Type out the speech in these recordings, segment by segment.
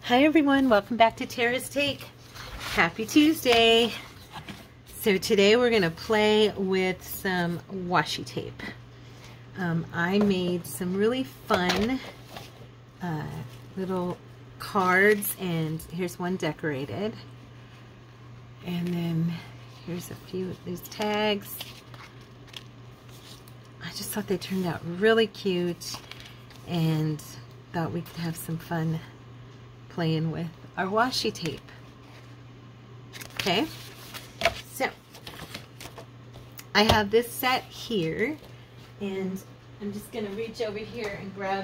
Hi everyone, welcome back to Tara's Take. Happy Tuesday. So today we're going to play with some washi tape. I made some really fun little cards, and here's one decorated. And then here's a few of these tags. I just thought they turned out really cute and thought we could have some fun playing with our washi tape. Okay, so I have this set here, and I'm just going to reach over here and grab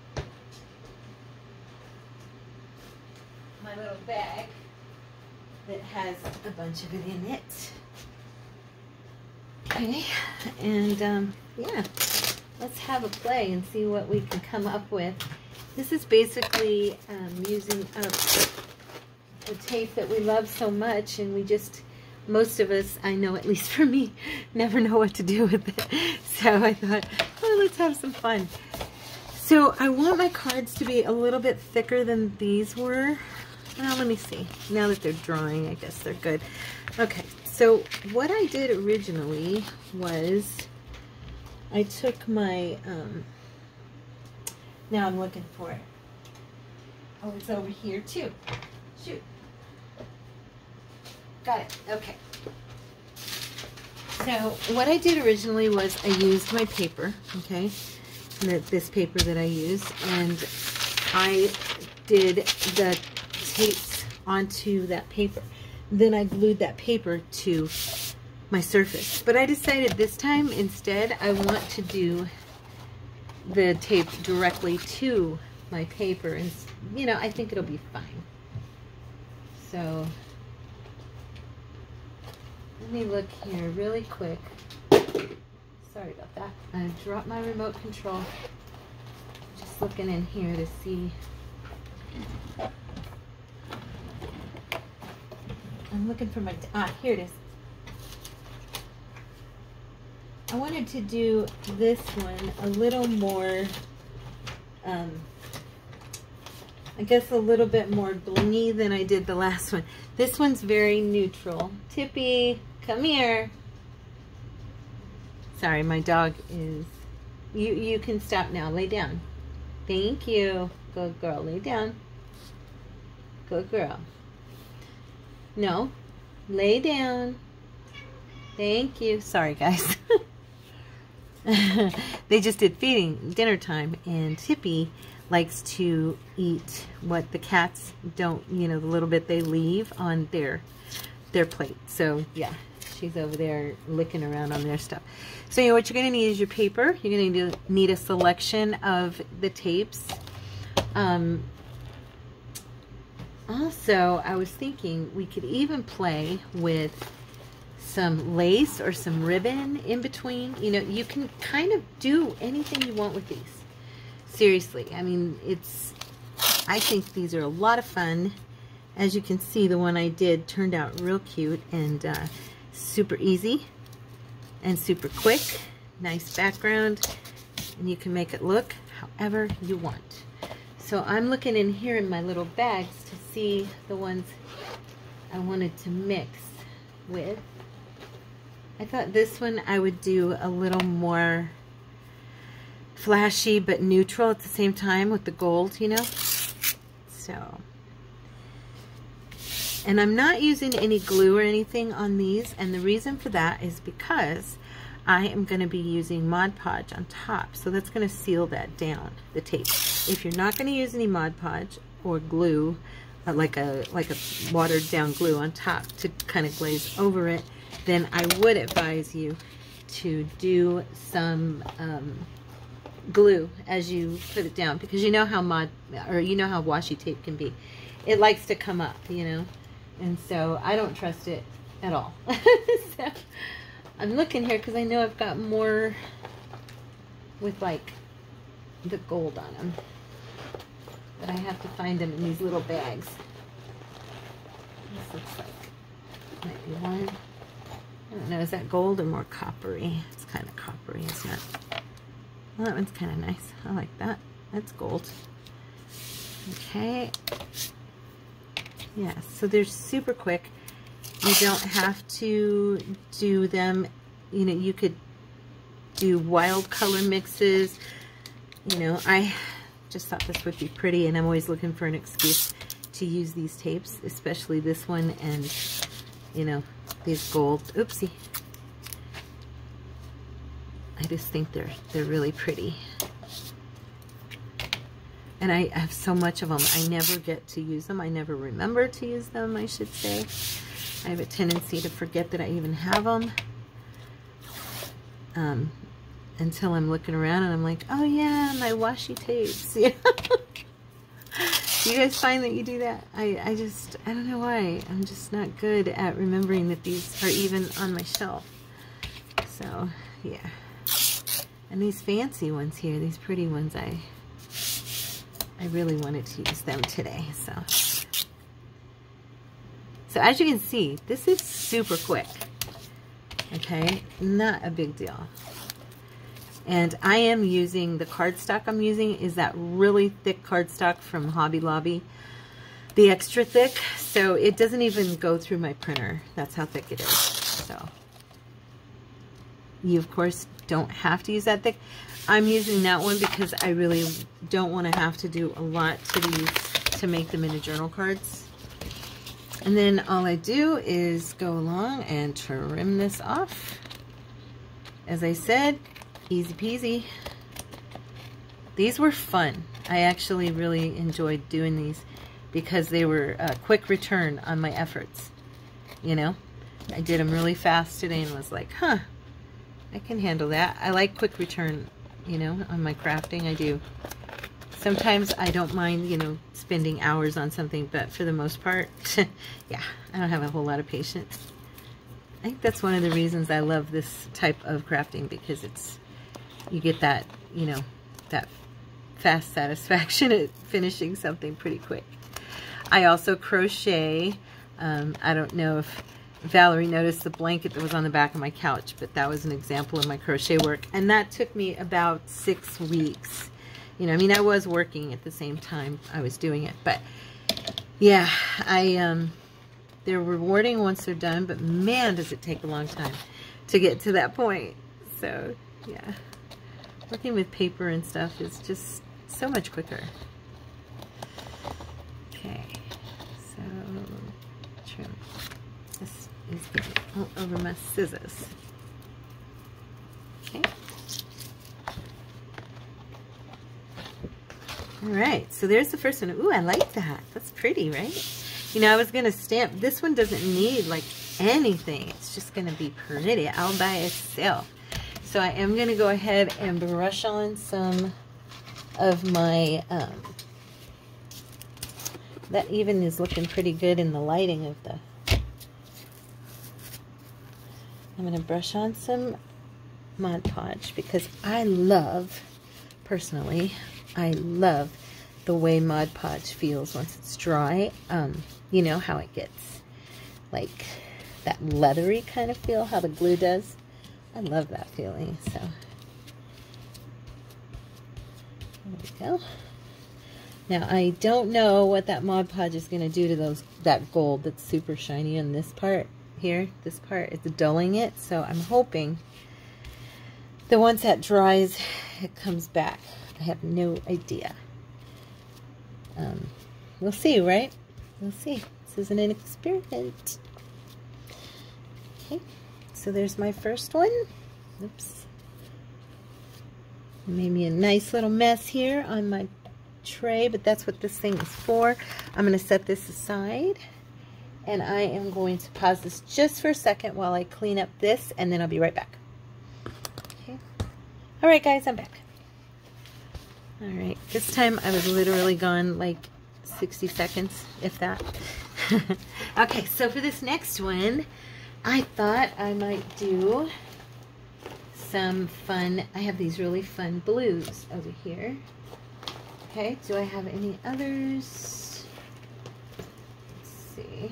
my little bag that has a bunch of it in it. Okay, and yeah, let's have a play and see what we can come up with. This is basically using up the tape that we love so much, and we just, most of us, I know at least for me, never know what to do with it. So I thought, oh, let's have some fun. So I want my cards to be a little bit thicker than these were. Well, let me see. Now that they're drying, I guess they're good. Okay, so what I did originally was I took my, now I'm looking for it. Oh, it's over here too. Shoot. Got it. Okay. So what I did originally was I used my paper, okay, this paper that I used, and I did the tapes onto that paper. Then I glued that paper to my surface. But I decided this time instead I want to do the tape directly to my paper, and you know, I think it'll be fine. So let me look here really quick. Sorry about that. I dropped my remote control. Just looking in here to see. I'm looking for my, here it is. I wanted to do this one a little more, I guess a little bit more blingy than I did the last one. This one's very neutral. Tippy, come here. Sorry, my dog is, you can stop now. Lay down. Thank you. Good girl. Lay down. Good girl. No. Lay down. Thank you. Sorry, guys. They just did feeding dinner time, and Tippy likes to eat what the cats don't, you know, the little bit they leave on their plate. So yeah, she's over there licking around on their stuff. So you know what you're going to need is your paper. You're going to need a selection of the tapes. Also, I was thinking we could even play with some lace or some ribbon in between. You know, you can kind of do anything you want with these. Seriously, I mean, I think these are a lot of fun. As you can see, the one I did turned out real cute and super easy and super quick. Nice background, and you can make it look however you want. So I'm looking in here in my little bags to see the ones I wanted to mix with. I thought this one I would do a little more flashy but neutral at the same time with the gold, you know. So, and I'm not using any glue or anything on these, and the reason for that is because I am going to be using Mod Podge on top, so that's going to seal that down, the tape. If you're not going to use any Mod Podge or glue, like a watered down glue on top to kind of glaze over it, then I would advise you to do some glue as you put it down, because you know how washi tape can be. It likes to come up, you know, and so I don't trust it at all. So I'm looking here because I know I've got more with like the gold on them, but I have to find them in these little bags. This looks like might be one. I don't know, is that gold or more coppery? It's kind of coppery, isn't it? Well, that one's kind of nice. I like that. That's gold. Okay. Yeah, so they're super quick. You don't have to do them, you know, you could do wild color mixes. You know, I just thought this would be pretty, and I'm always looking for an excuse to use these tapes, especially this one and, you know, these gold. Oopsie. I just think they're really pretty. And I have so much of them. I never get to use them. I never remember to use them, I should say. I have a tendency to forget that I even have them. Until I'm looking around and I'm like, oh yeah, my washi tapes. Yeah. Do you guys find that you do that? I don't know why. I'm just not good at remembering that these are even on my shelf. So, yeah. And these fancy ones here, these pretty ones, I really wanted to use them today. So as you can see, this is super quick. Okay, not a big deal. And I am using, the cardstock I'm using is that really thick cardstock from Hobby Lobby. The extra thick, so it doesn't even go through my printer. That's how thick it is. So you, of course, don't have to use that thick. I'm using that one because I really don't want to have to do a lot to these to make them into journal cards. And then all I do is go along and trim this off. As I said, easy peasy. These were fun. I actually really enjoyed doing these because they were a quick return on my efforts. You know, I did them really fast today and was like, huh, I can handle that. I like quick return, you know, on my crafting. I do. Sometimes I don't mind, you know, spending hours on something, but for the most part, yeah, I don't have a whole lot of patience. I think that's one of the reasons I love this type of crafting, because it's, you get that, you know, that fast satisfaction at finishing something pretty quick. I also crochet. I don't know if Valerie noticed the blanket that was on the back of my couch, but that was an example of my crochet work. And that took me about 6 weeks. You know, I mean, I was working at the same time I was doing it, but yeah, they're rewarding once they're done, but man, does it take a long time to get to that point. So yeah, working with paper and stuff is just so much quicker. Okay, so trim. This is getting all over my scissors. Okay. All right, so there's the first one. Ooh, I like that. That's pretty, right? You know, I was going to stamp. This one doesn't need, like, anything. It's just going to be pretty all by itself. So I am going to go ahead and brush on some of my, that even is looking pretty good in the lighting of the, I'm going to brush on some Mod Podge because I love, personally, I love the way Mod Podge feels once it's dry. You know how it gets like that leathery kind of feel, how the glue does. I love that feeling. So there we go. Now I don't know what that Mod Podge is going to do to that gold that's super shiny on this part here. This part is dulling it, so I'm hoping that once that dries, it comes back. I have no idea. We'll see, right? We'll see. This isn't an experiment. Okay, so there's my first one. Oops. Made me a nice little mess here on my tray, but that's what this thing is for. I'm going to set this aside, and I am going to pause this just for a second while I clean up this, and then I'll be right back. Okay. All right, guys, I'm back. All right, this time I was literally gone like 60 seconds, if that. Okay, so for this next one, I thought I might do some fun. I have these really fun blues over here. Okay, do I have any others? Let's see.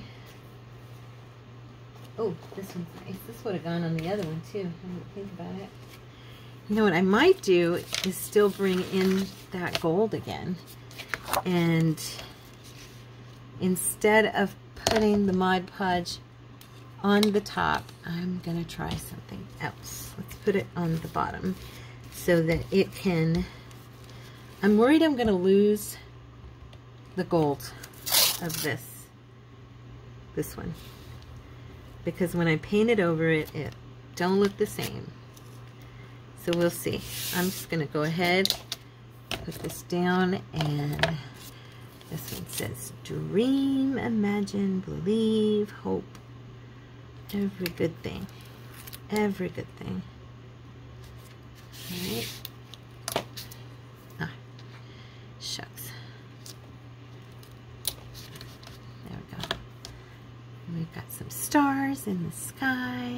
Oh, this one's nice. This would have gone on the other one too. I didn't think about it. You know what I might do is still bring in that gold again. And instead of putting the Mod Podge on the top, I'm going to try something else. Let's put it on the bottom so that it can, I'm worried I'm going to lose the gold of this one, because when I paint it over it, it don't look the same. So we'll see. I'm just going to go ahead, put this down, and this one says dream, imagine, believe, hope, every good thing. Every good thing. Alright. Ah, shucks. There we go. And we've got some stars in the sky.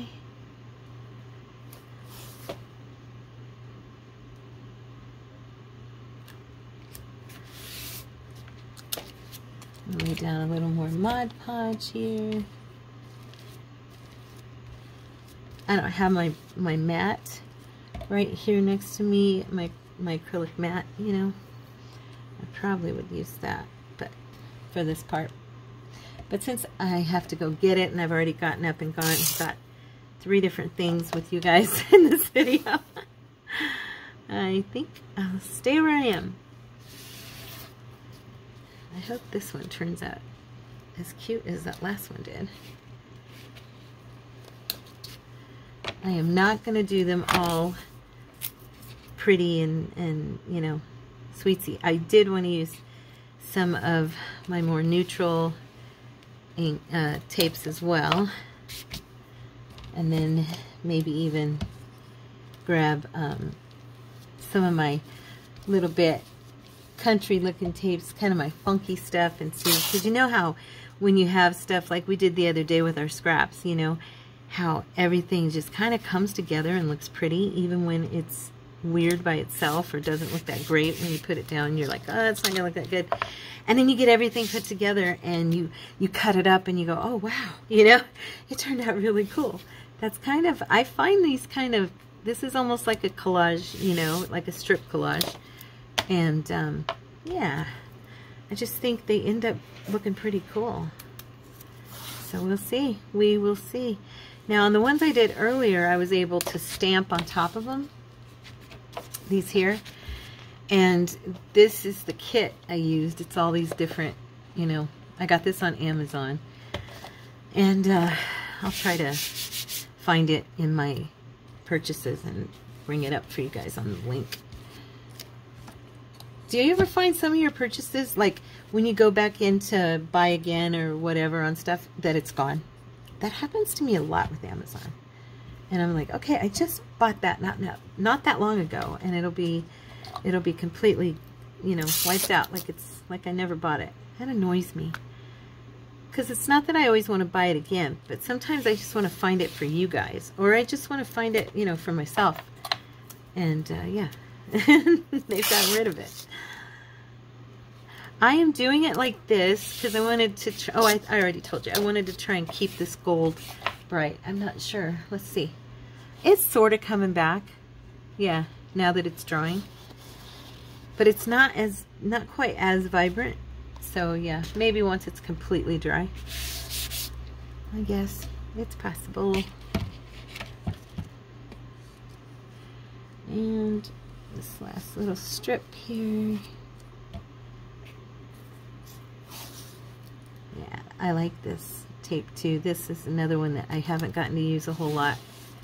Lay down a little more Mod Podge here. I don't have my mat right here next to me, my acrylic mat, you know. I probably would use that, but for this part. But since I have to go get it, and I've already gotten up and gone and got 3 different things with you guys in this video, I think I'll stay where I am. I hope this one turns out as cute as that last one did. I am not going to do them all pretty and you know, sweetsy. I did want to use some of my more neutral ink, tapes as well. And then maybe even grab some of my little bit country looking tapes, kind of my funky stuff, and see, because you know how when you have stuff like we did the other day with our scraps, you know, how everything just kind of comes together and looks pretty, even when it's weird by itself or doesn't look that great. When you put it down, you're like, oh, it's not gonna look that good. And then you get everything put together and you cut it up and you go, oh wow, you know, it turned out really cool. That's kind of, I find these kind of, this is almost like a collage, you know, like a strip collage. And yeah, I just think they end up looking pretty cool. So we'll see. We will see. Now on the ones I did earlier, I was able to stamp on top of them. These here. And this is the kit I used. It's all these different, you know, I got this on Amazon. And I'll try to find it in my purchases and bring it up for you guys on the link. Do you ever find some of your purchases, like when you go back in to buy again or whatever on stuff, that it's gone? That happens to me a lot with Amazon. And I'm like, okay, I just bought that not that long ago, and it'll be completely, you know, wiped out, like it's like I never bought it. That annoys me. Because it's not that I always want to buy it again, but sometimes I just want to find it for you guys, or I just want to find it, you know, for myself. And yeah. They've gotten rid of it. I am doing it like this because I wanted to try, oh, I already told you. I wanted to try and keep this gold bright. I'm not sure. Let's see. It's sort of coming back. Yeah, now that it's drying. But it's not quite as vibrant. So yeah, maybe once it's completely dry. I guess it's possible. And this last little strip here. Yeah, I like this tape too. This is another one that I haven't gotten to use a whole lot.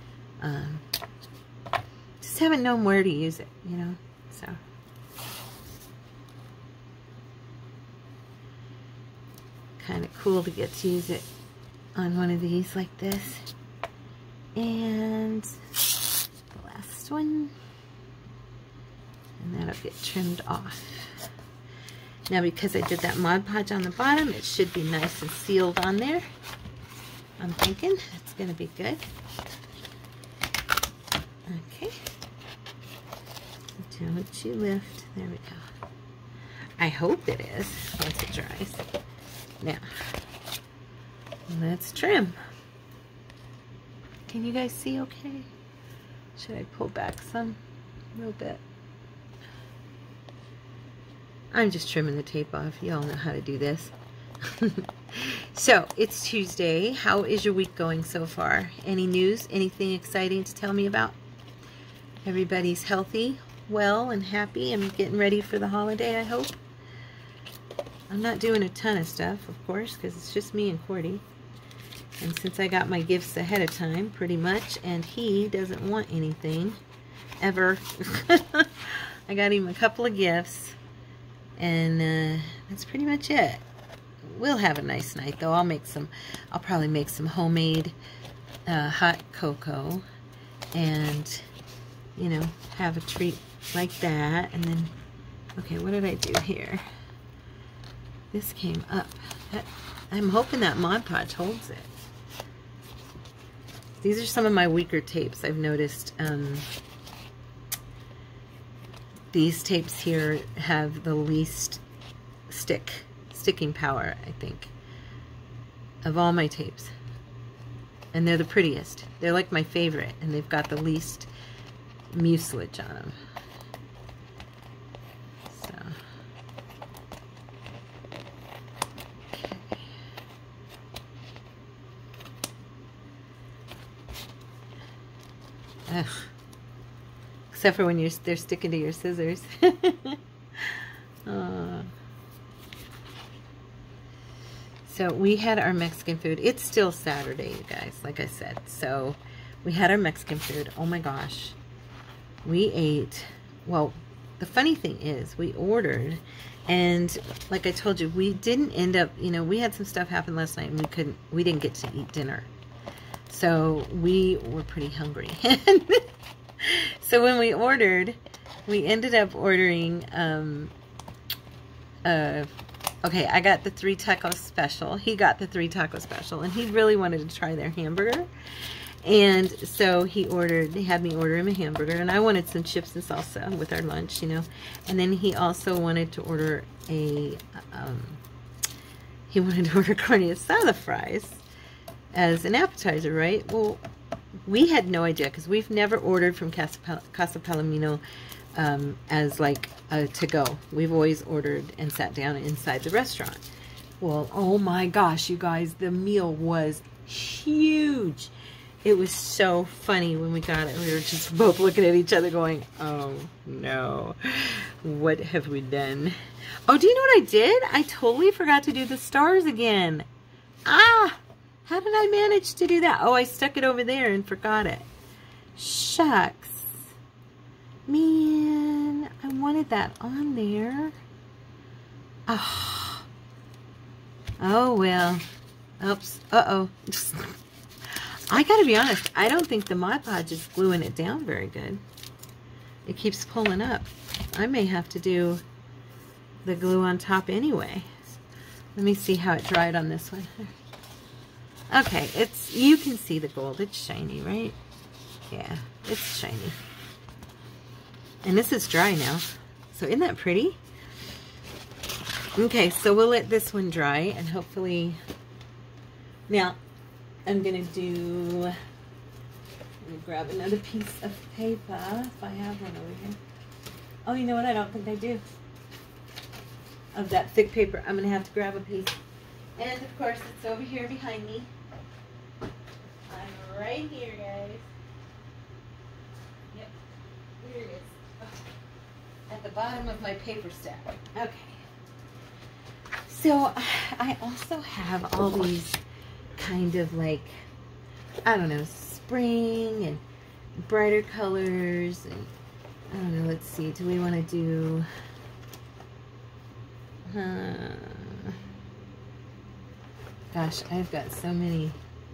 Just haven't known where to use it, you know, so. Kind of cool to get to use it on one of these like this. And the last one. And that'll get trimmed off. Now because I did that Mod Podge on the bottom, it should be nice and sealed on there. I'm thinking it's going to be good. Okay. Don't you lift. There we go. I hope it is once it dries. Now, let's trim. Can you guys see okay? Should I pull back some? A little bit. I'm just trimming the tape off. You all know how to do this. So, it's Tuesday. How is your week going so far? Any news? Anything exciting to tell me about? Everybody's healthy, well, and happy, and getting ready for the holiday, I hope. I'm not doing a ton of stuff, of course, because it's just me and Cordy. And since I got my gifts ahead of time, pretty much, and he doesn't want anything, ever. I got him a couple of gifts, and that's pretty much it. We'll have a nice night, though. I'll probably make some homemade hot cocoa, and, you know, have a treat like that. And then, okay, what did I do here? This came up. I'm hoping that Mod Podge holds it. These are some of my weaker tapes. I've noticed these tapes here have the least sticking power, I think, of all my tapes. And they're the prettiest. They're like my favorite, and they've got the least mucilage on them. So, okay. Ugh. Except for when they're sticking to your scissors. So we had our Mexican food. It's still Saturday, you guys, like I said. So we had our Mexican food. Oh my gosh. We ate, well, the funny thing is we ordered, and like I told you, we didn't end up, you know, we had some stuff happen last night and we didn't get to eat dinner. So we were pretty hungry. So when we ordered, we ended up ordering, okay, I got the 3 taco special. He got the 3 taco special, and he really wanted to try their hamburger. And so he had me order him a hamburger, and I wanted some chips and salsa with our lunch, you know. And then he also wanted to order carne asada fries as an appetizer, right? Well, we had no idea, because we've never ordered from Casa Palomino as like a to-go. We've always ordered and sat down inside the restaurant. Well, oh my gosh, you guys, the meal was huge. It was so funny when we got it. We were just both looking at each other going, oh no, what have we done? Oh, do you know what I did? I totally forgot to do the stars again. Ah, how did I manage to do that? Oh, I stuck it over there and forgot it. Shucks. Man, I wanted that on there. Oh, oh well. Oops. Uh-oh. I gotta be honest, I don't think the Mod Podge is gluing it down very good. It keeps pulling up. I may have to do the glue on top anyway. Let me see how it dried on this one. Okay, you can see the gold. It's shiny, right? Yeah, it's shiny. And this is dry now. So isn't that pretty? Okay, so we'll let this one dry, and hopefully... Now, I'm going to let me grab another piece of paper, if I have one over here. Oh, you know what? I don't think I do. Of that thick paper. I'm going to have to grab a piece. And, of course, it's over here behind me. I'm right here, guys. Yep. Here it is. Oh. At the bottom of my paper stack. Okay. So, I also have all these kind of like, I don't know, spring and brighter colors, and I don't know, let's see, do we want to do gosh, I've got so many.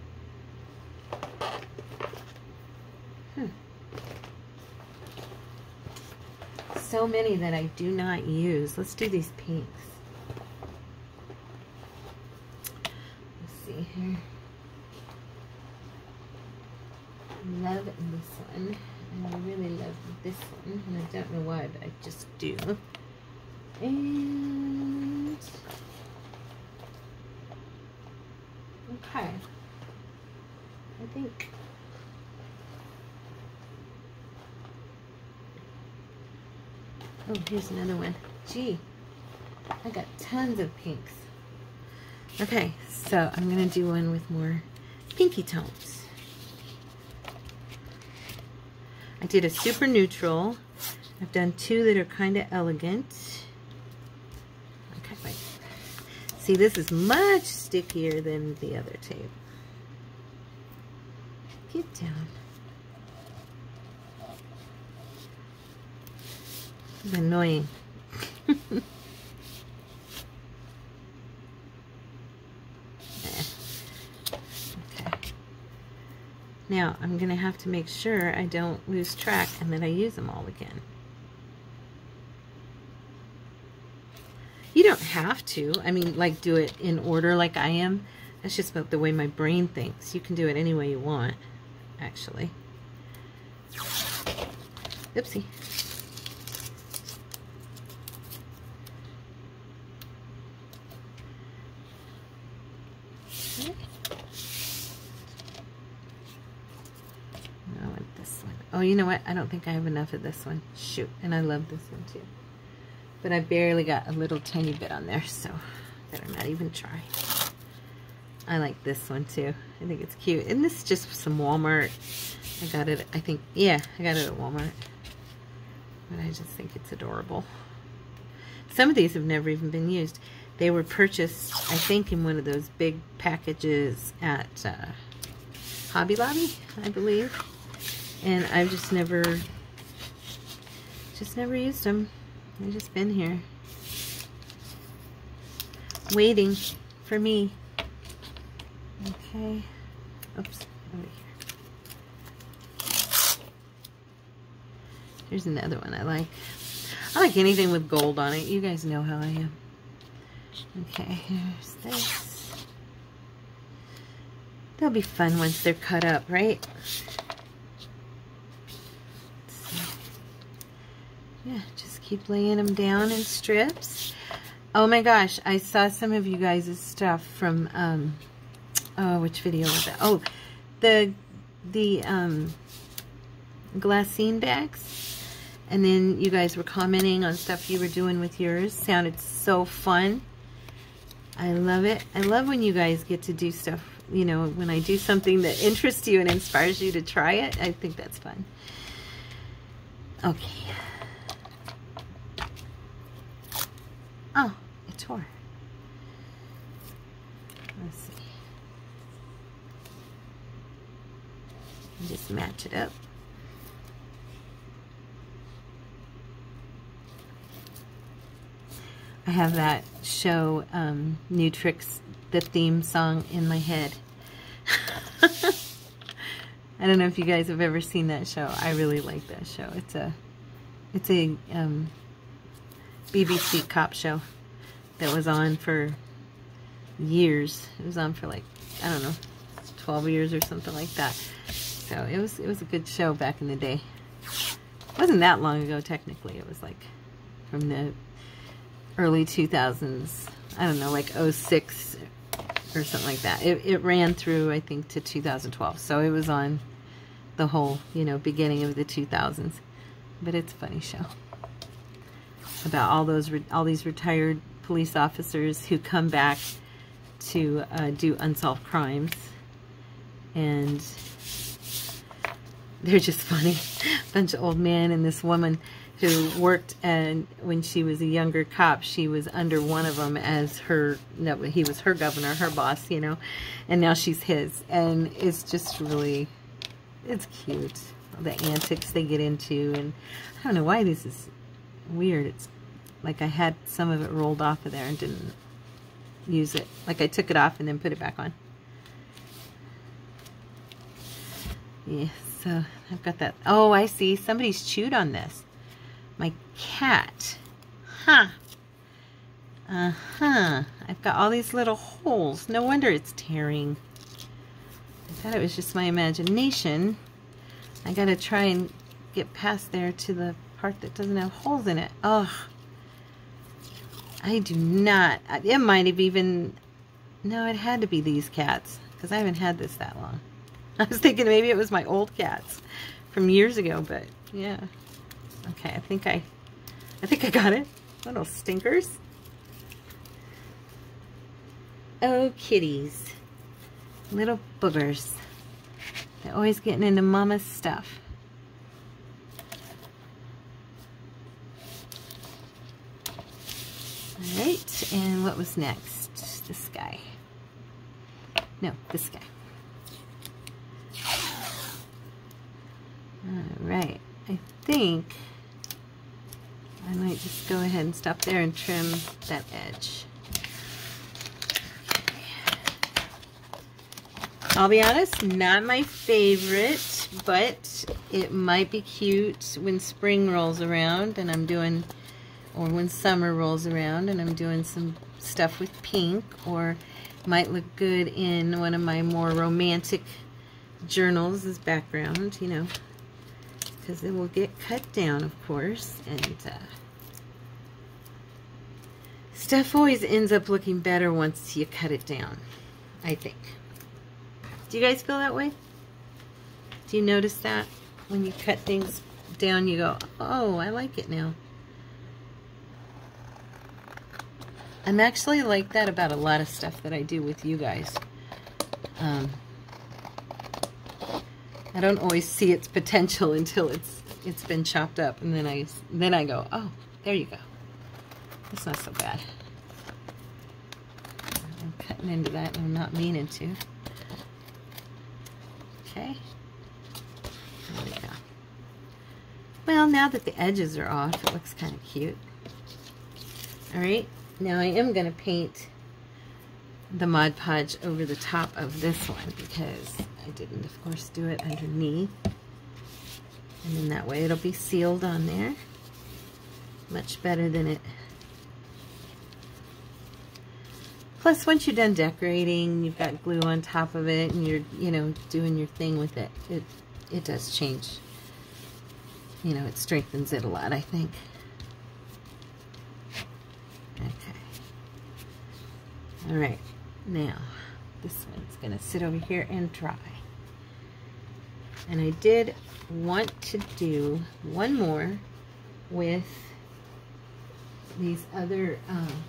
So many that I do not use. Let's do these pinks. Here. Love this one, and I really love this one, and I don't know why, but I just do. And okay, I think oh, here's another one. Gee, I got tons of pinks. Okay, so I'm going to do one with more pinky tones. I did a super neutral. I've done two that are kind of elegant. Okay, wait. See, this is much stickier than the other tape. Get down. It's annoying. Now, I'm going to have to make sure I don't lose track and that I use them all again. You don't have to. I mean, like, do it in order like I am. That's just about the way my brain thinks. You can do it any way you want, actually. Oopsie. Oh, you know what? I don't think I have enough of this one. Shoot. And I love this one too. But I barely got a little tiny bit on there, so better not even try. I like this one too. I think it's cute. And this is just some Walmart. I got it, I think, yeah, I got it at Walmart. But I just think it's adorable. Some of these have never even been used. They were purchased, I think, in one of those big packages at Hobby Lobby, I believe. And I've just never used them. They've just been here, waiting for me. Okay. Oops. Over here. Here's another one I like. I like anything with gold on it. You guys know how I am. Okay, here's this. They'll be fun once they're cut up, right? Yeah, just keep laying them down in strips. Oh my gosh, I saw some of you guys' stuff from, oh, which video was that? Oh, the glassine bags. And then you guys were commenting on stuff you were doing with yours. Sounded so fun. I love it. I love when you guys get to do stuff, you know, when I do something that interests you and inspires you to try it. I think that's fun. Okay. Oh, it tore. Let's see. Just match it up. I have that show, New Tricks, the theme song in my head. I don't know if you guys have ever seen that show. I really like that show. It's a BBC cop show that was on for years. It was on for like, I don't know, 12 years or something like that. So it was a good show back in the day. It wasn't that long ago technically. It was like from the early 2000s. I don't know, like 06 or something like that. It ran through, I think, to 2012. So it was on the whole, you know, beginning of the 2000s. But it's a funny show about all these retired police officers who come back to do unsolved crimes, and they're just funny. A bunch of old men and this woman who worked, and when she was a younger cop, she was under one of them as her, no, he was her governor, her boss, you know, and now she's his, and it's just really, it's cute, the antics they get into, and I don't know why this is weird. It's like I had some of it rolled off of there and didn't use it. Like I took it off and then put it back on. Yeah, so I've got that. Oh, I see. Somebody's chewed on this. My cat. Huh. Uh-huh. I've got all these little holes. No wonder it's tearing. I thought it was just my imagination. I gotta try and get past there to the part that doesn't have holes in it. Oh, I do not. It might have even, no, it had to be these cats because I haven't had this that long. I was thinking maybe it was my old cats from years ago, but yeah. Okay, I think I got it. Little stinkers. Oh, kitties. Little boogers. They're always getting into mama's stuff. Alright, and what was next? This guy. No, this guy. Alright, I think I might just go ahead and stop there and trim that edge. I'll be honest, not my favorite, but it might be cute when spring rolls around and I'm doing, or when summer rolls around and I'm doing some stuff with pink, or might look good in one of my more romantic journals as background, you know, because it will get cut down, of course, and stuff always ends up looking better once you cut it down, I think. Do you guys feel that way? Do you notice that when you cut things down, you go, oh, I like it now? I'm actually like that about a lot of stuff that I do with you guys. I don't always see its potential until it's been chopped up, and then I go, oh, there you go. That's not so bad. I'm cutting into that and I'm not meaning to. Okay. There we go. Well, now that the edges are off, it looks kind of cute. Alright, now I am going to paint the Mod Podge over the top of this one because I didn't, of course, do it underneath. And then that way it'll be sealed on there. Much better than it. Plus, once you're done decorating, you've got glue on top of it, and you're, you know, doing your thing with it. It does change. You know, it strengthens it a lot, I think. Okay. All right. Now, this one's going to sit over here and dry. And I did want to do one more with these other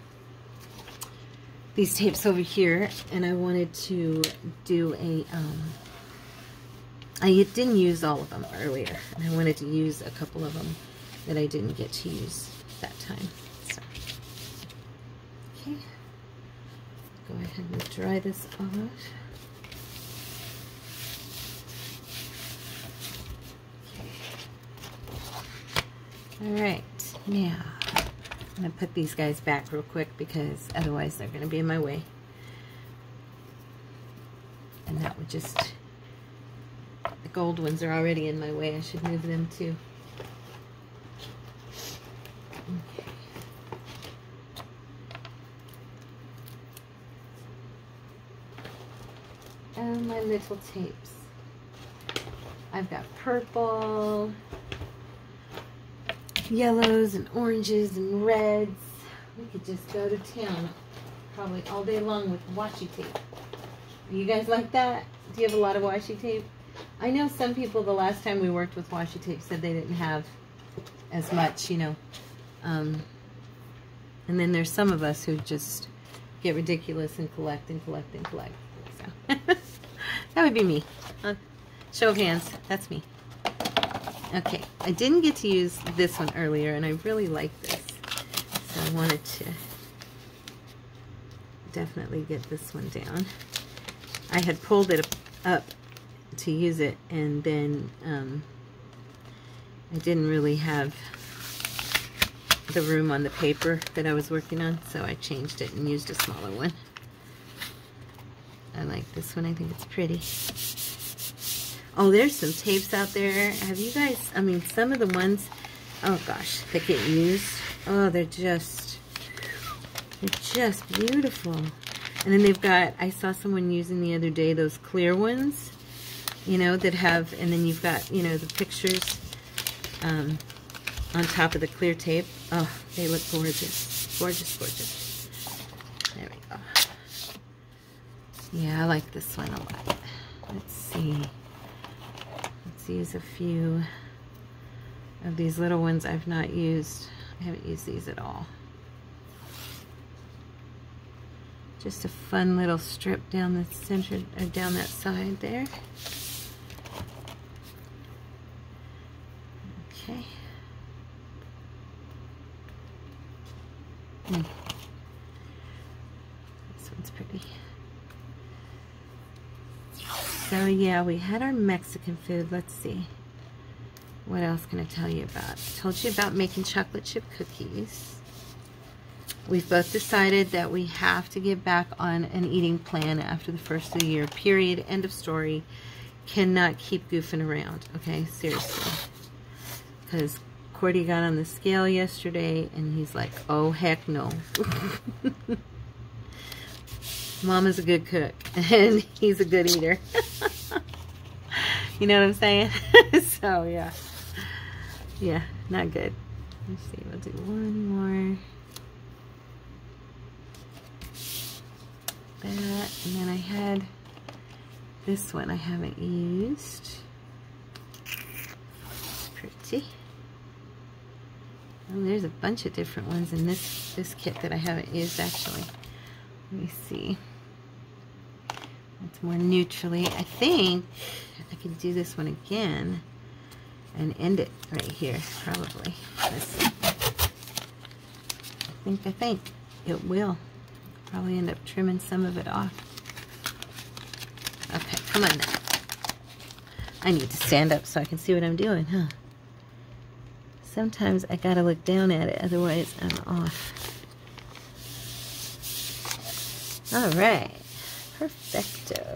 these tapes over here, and I wanted to do a I didn't use all of them earlier, and I wanted to use a couple of them that I didn't get to use that time. So, okay, go ahead and dry this off. Okay. All right, now I'm going to put these guys back real quick because otherwise they're going to be in my way. And that would just, the gold ones are already in my way. I should move them too. Okay. And my little tapes. I've got purple, yellows and oranges and reds. We could just go to town probably all day long with washi tape. You guys like that? Do you have a lot of washi tape? I know some people the last time we worked with washi tape said they didn't have as much, you know. And then there's some of us who just get ridiculous and collect and collect and collect. So that would be me. Show of hands. That's me. Okay, I didn't get to use this one earlier, and I really like this. So I wanted to definitely get this one down. I had pulled it up to use it, and then I didn't really have the room on the paper that I was working on, so I changed it and used a smaller one. I like this one. I think it's pretty. Oh, there's some tapes out there. Have you guys, I mean, some of the ones, oh gosh, that get used. Oh, they're just beautiful. And then they've got, I saw someone using the other day those clear ones, you know, that have, and then you've got, you know, the pictures on top of the clear tape. Oh, they look gorgeous. Gorgeous, gorgeous. There we go. Yeah, I like this one a lot. Let's see. Let's use a few of these little ones I've not used. I haven't used these at all. Just a fun little strip down the center, or down that side there. Okay. This one's pretty. So yeah, we had our Mexican food. Let's see. What else can I tell you about? I told you about making chocolate chip cookies. We've both decided that we have to get back on an eating plan after the first of the year. Period. End of story. Cannot keep goofing around. Okay? Seriously. Because Cordy got on the scale yesterday and he's like, oh, heck no. Mama's a good cook and he's a good eater. You know what I'm saying? So, yeah. Yeah, not good. Let's see. We'll do one more. That, and then I had this one I haven't used. It's pretty. Oh, there's a bunch of different ones in this kit that I haven't used actually. Let me see. It's more neutrally. I think I can do this one again and end it right here, probably. Let's see. I think it will. Probably end up trimming some of it off. Okay, come on now. I need to stand up so I can see what I'm doing, huh? Sometimes I gotta look down at it, otherwise I'm off. Alright. Perfecto.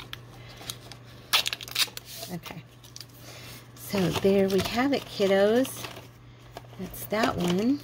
Okay. So there we have it, kiddos. That's that one.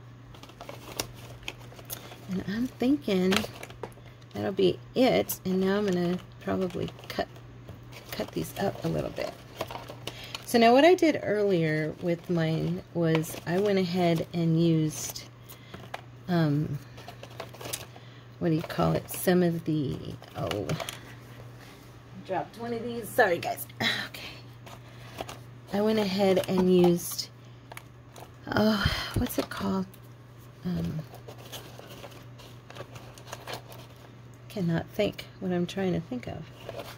And I'm thinking that'll be it. And now I'm going to probably cut these up a little bit. So now what I did earlier with mine was I went ahead and used, what do you call it? Some of the, oh, dropped one of these. Sorry, guys. Okay. I went ahead and used, oh, what's it called? Cannot think what I'm trying to think of.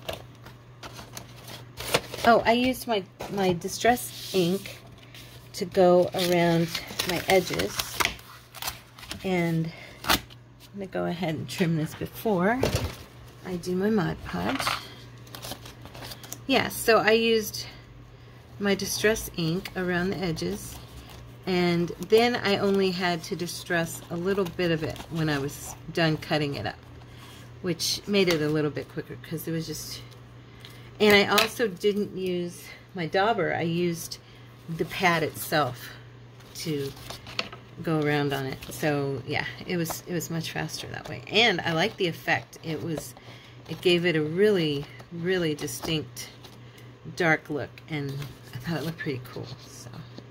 Oh, I used my Distress ink to go around my edges, and I'm going to go ahead and trim this before I do my Mod Podge. Yeah, so I used my Distress ink around the edges, and then I only had to distress a little bit of it when I was done cutting it up, which made it a little bit quicker because it was just... And I also didn't use my dauber. I used the pad itself to go around on it. So yeah, it was much faster that way. And I like the effect. It gave it a really, really distinct dark look, and I thought it looked pretty cool. So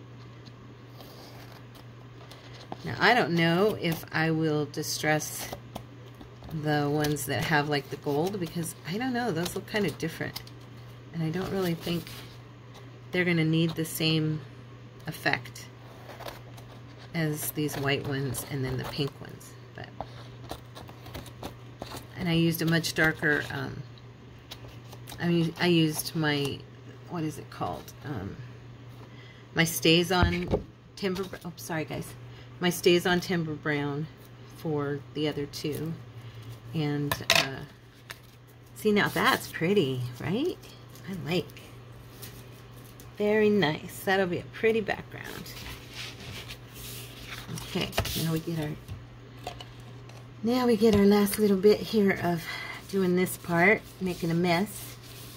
now I don't know if I will distress the ones that have like the gold, because I don't know, those look kind of different, and I don't really think they're gonna need the same effect as these white ones and then the pink ones. But and I used a much darker I used my, what is it called, my StazOn Timber, oh sorry guys, my StazOn Timber Brown for the other two. And see, now that's pretty, right? I like. Very nice. That'll be a pretty background. Okay, now we get our last little bit here of doing this part, making a mess.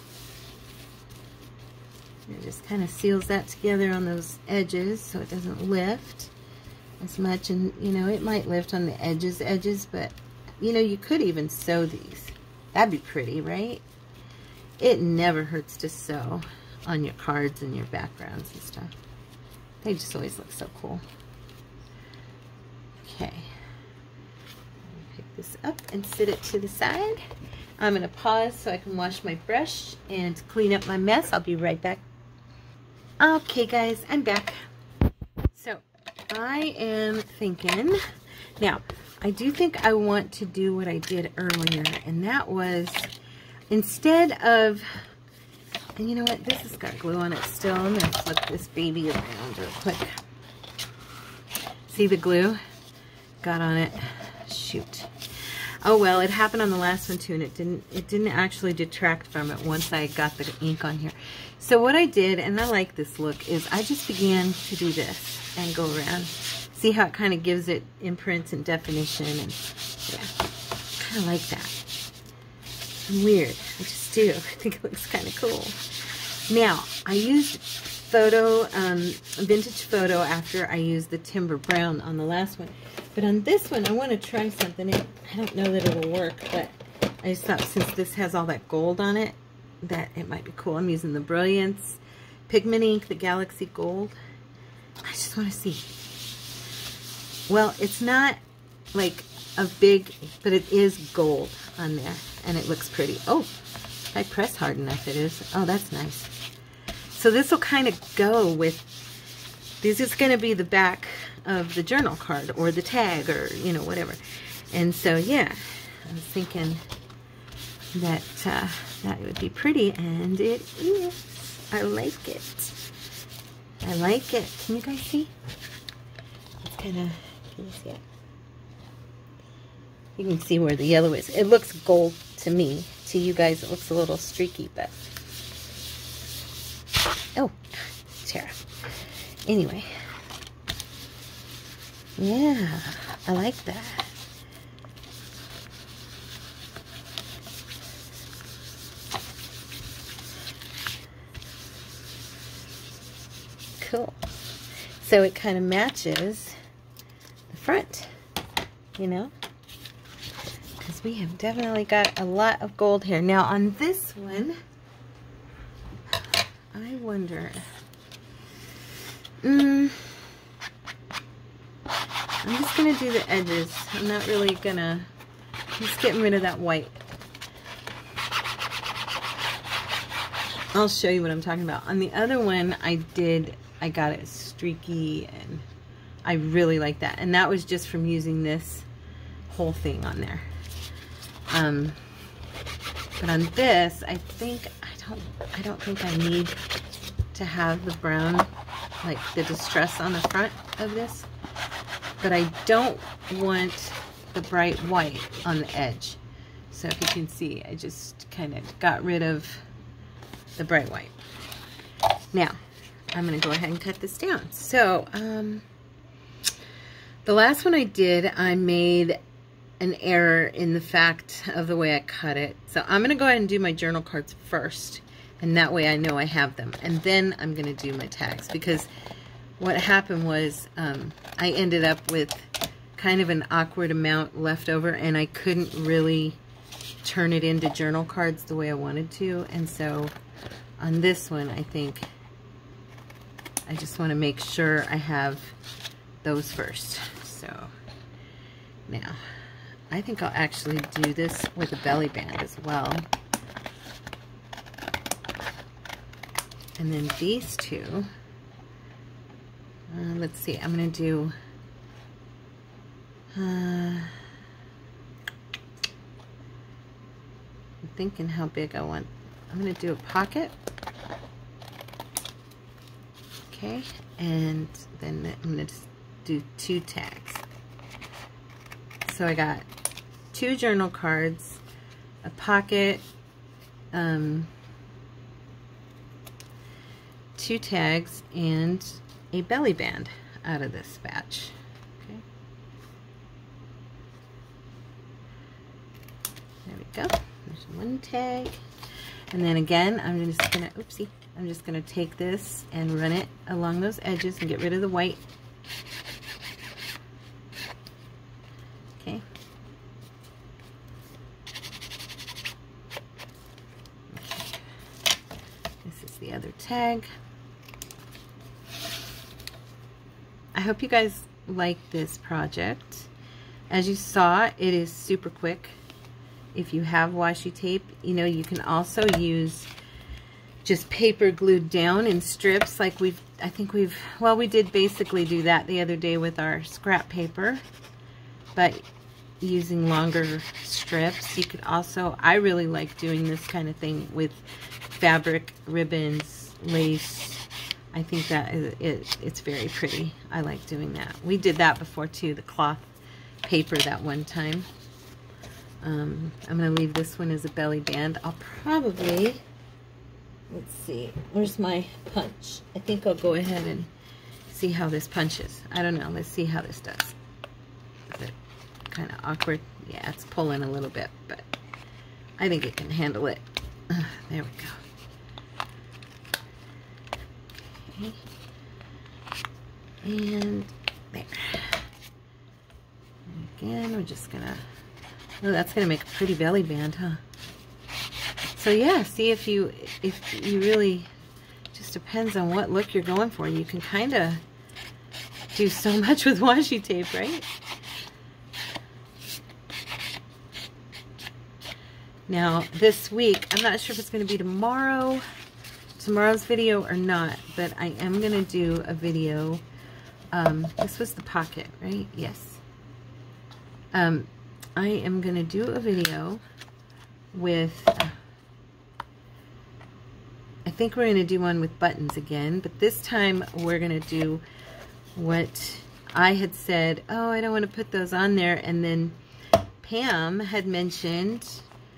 It just kind of seals that together on those edges so it doesn't lift as much. And you know, it might lift on the edges, but you know, you could even sew these. That'd be pretty, right? It never hurts to sew on your cards and your backgrounds and stuff. They just always look so cool. Okay. Pick this up and sit it to the side. I'm going to pause so I can wash my brush and clean up my mess. I'll be right back. Okay, guys, I'm back. So, I am thinking... Now, I do think I want to do what I did earlier, and that was, instead of, and you know what, this has got glue on it still. I'm going to flip this baby around real quick. See the glue got on it? Shoot. Oh well, it happened on the last one too, and it didn't actually detract from it once I got the ink on here. So what I did, and I like this look, is I just began to do this and go around. See how it kind of gives it imprints and definition, and yeah, kind of like that. Weird, I just do. I think it looks kind of cool. Now, I used vintage photo after I used the Timber Brown on the last one. But on this one, I want to try something. I don't know that it'll work, but I just thought since this has all that gold on it, that it might be cool. I'm using the Brilliance Pigment Ink, the Galaxy Gold. I just want to see. Well, it's not like a big, but it is gold on there, and it looks pretty. Oh, if I press hard enough, it is. Oh, that's nice. So this will kind of go with, this is going to be the back of the journal card or the tag or, you know, whatever. And so, yeah, I was thinking that that would be pretty, and it is. I like it. I like it. Can you guys see? It's kind of, can you see it? You can see where the yellow is. It looks gold to me. To you guys, it looks a little streaky, but... Oh, Tara. Anyway. Yeah, I like that. Cool. So it kind of matches the front, you know? Because we have definitely got a lot of gold here. Now on this one, I wonder... I'm just going to do the edges. I'm not really going to... Just getting rid of that white. I'll show you what I'm talking about. On the other one, I got it streaky, and I really like that. And that was just from using this whole thing on there. But on this, I think, I don't think I need to have the brown, like the distress on the front of this. But I don't want the bright white on the edge. So if you can see, I just kind of got rid of the bright white. Now, I'm going to go ahead and cut this down. So, the last one I did, I made an error in the fact of the way I cut it. So I'm going to go ahead and do my journal cards first. And that way I know I have them. And then I'm going to do my tags. Because what happened was I ended up with kind of an awkward amount left over, and I couldn't really turn it into journal cards the way I wanted to. And so on this one, I think I just want to make sure I have those first. So now I think I'll actually do this with a belly band as well. And then these two, let's see, I'm going to do, I'm thinking how big I want. I'm going to do a pocket. Okay, and then I'm going to just do 2 tags. So I got 2 journal cards, a pocket, 2 tags, and a belly band out of this batch. Okay. There we go. There's 1 tag. And then again, I'm just gonna, oopsie, I'm just gonna take this and run it along those edges and get rid of the white. Okay. This is the other tag. I hope you guys like this project. As you saw, it is super quick. If you have washi tape, you know, you can also use just paper glued down in strips like we did basically do that the other day with our scrap paper. But using longer strips. You could also, I really like doing this kind of thing with fabric, ribbons, lace. I think that it's very pretty. I like doing that. We did that before too, the cloth paper that one time. I'm going to leave this one as a belly band. I'll probably, let's see, where's my punch? I think I'll go ahead and see how this punches. I don't know. Let's see how this does. Is it kind of awkward? Yeah, it's pulling a little bit, but I think it can handle it. There we go. Okay. And there. And again, we're just going to, oh, that's going to make a pretty belly band, huh? So yeah, see if you really, just depends on what look you're going for. You can kind of do so much with washi tape, right? Now this week, I'm not sure if it's going to be tomorrow's video or not, but I am going to do a video. This was the pocket, right? Yes. I am going to do a video with, I think we're going to do one with buttons again, but this time we're going to do what I had said, oh, I don't want to put those on there, and then Pam had mentioned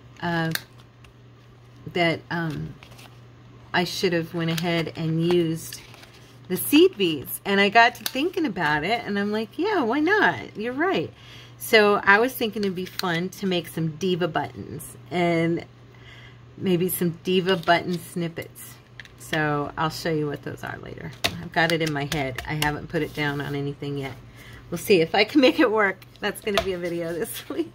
that I should have went ahead and used the seed beads, and I got to thinking about it, and I'm like, yeah, why not? You're right. So I was thinking it'd be fun to make some diva buttons and maybe some diva button snippets. So I'll show you what those are later. I've got it in my head. I haven't put it down on anything yet. We'll see if I can make it work. That's going to be a video this week.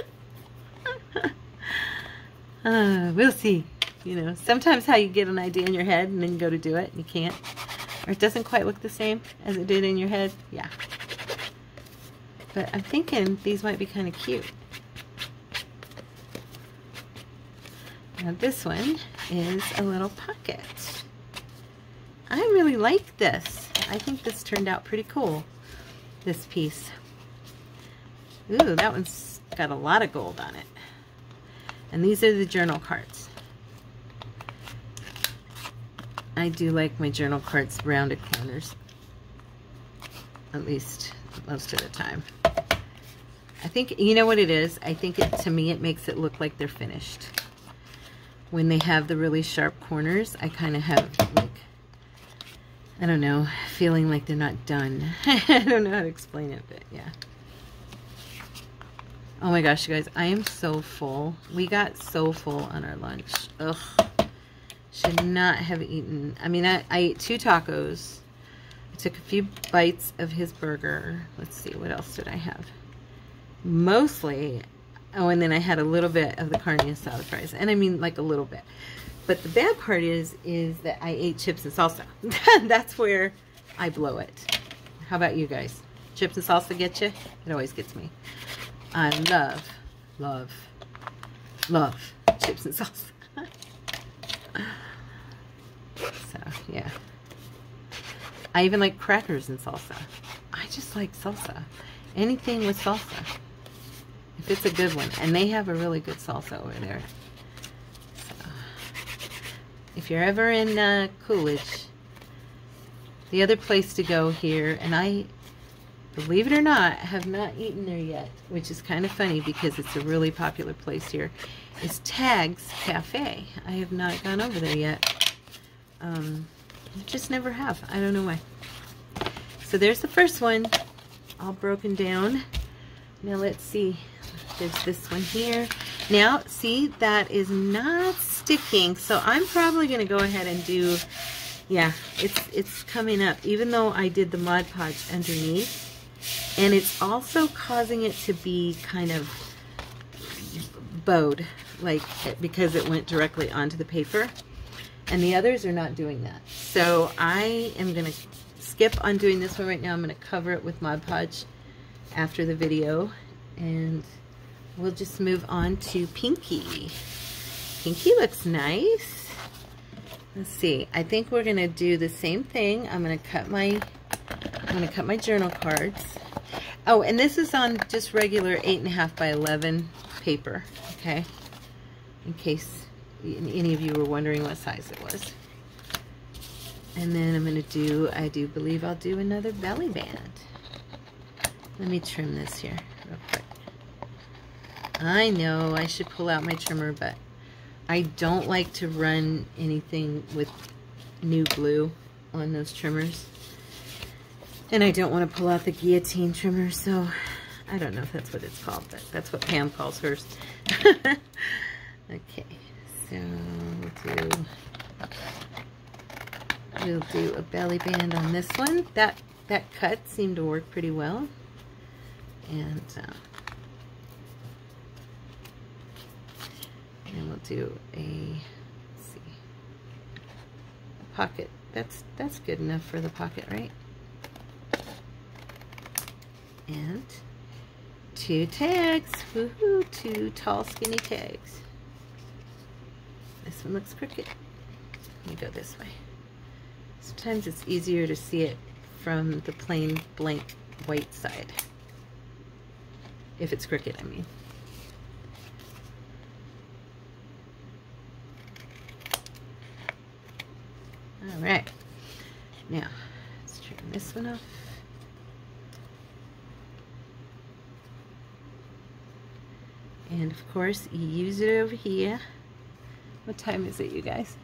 We'll see. You know, sometimes how you get an idea in your head and then you go to do it and you can't. Or it doesn't quite look the same as it did in your head. Yeah. But I'm thinking these might be kind of cute. Now this one is a little pocket. I really like this. I think this turned out pretty cool, this piece. Ooh, that one's got a lot of gold on it. And these are the journal cards. I do like my journal cards rounded corners. At least most of the time. I think, you know what it is? I think to me it makes it look like they're finished. When they have the really sharp corners, I kind of have like, I don't know, feeling like they're not done. I don't know how to explain it, but yeah. Oh my gosh, you guys, I am so full. We got so full on our lunch. Ugh. Should not have eaten. I mean, I ate 2 tacos. I took a few bites of his burger. Let's see, what else did I have? Mostly, oh, and then I had a little bit of the carne asada fries. And I mean, like a little bit. But the bad part is that I ate chips and salsa. That's where I blow it. How about you guys? Chips and salsa get you? It always gets me. I love chips and salsa. So, yeah. I even like crackers and salsa. I just like salsa. Anything with salsa. If it's a good one. And they have a really good salsa over there. So, if you're ever in Coolidge, the other place to go here, and I, believe it or not, have not eaten there yet, which is kind of funny because it's a really popular place here, is Tag's Cafe. I have not gone over there yet. I just never have. I don't know why. So there's the first one, all broken down. Now let's see. There's this one here. Now, see, that is not sticking. So I'm probably going to go ahead and do, yeah, it's coming up. Even though I did the Mod Podge underneath. And it's also causing it to be kind of bowed, like, because it went directly onto the paper. And the others are not doing that. So I am going to skip on doing this one right now. I'm going to cover it with Mod Podge after the video. And we'll just move on to Pinky. Pinky looks nice. Let's see. I think we're going to do the same thing. I'm going to cut my journal cards. Oh, and this is on just regular 8.5 by 11 paper, okay? In case any of you were wondering what size it was. And then I'm going to do, I do believe I'll do another belly band. Let me trim this here real quick. I know I should pull out my trimmer, but I don't like to run anything with new glue on those trimmers. And I don't want to pull out the guillotine trimmer, so I don't know if that's what it's called, but that's what Pam calls hers. Okay, so we'll do a belly band on this one. That cut seemed to work pretty well. And we'll do a, let's see, a pocket. That's good enough for the pocket, right? And 2 tags. Woohoo! 2 tall, skinny tags. This one looks crooked. Let me go this way. Sometimes it's easier to see it from the plain blank white side. If it's crooked, I mean. Alright. Now, let's trim this one off. And of course, you use it over here. What time is it, you guys?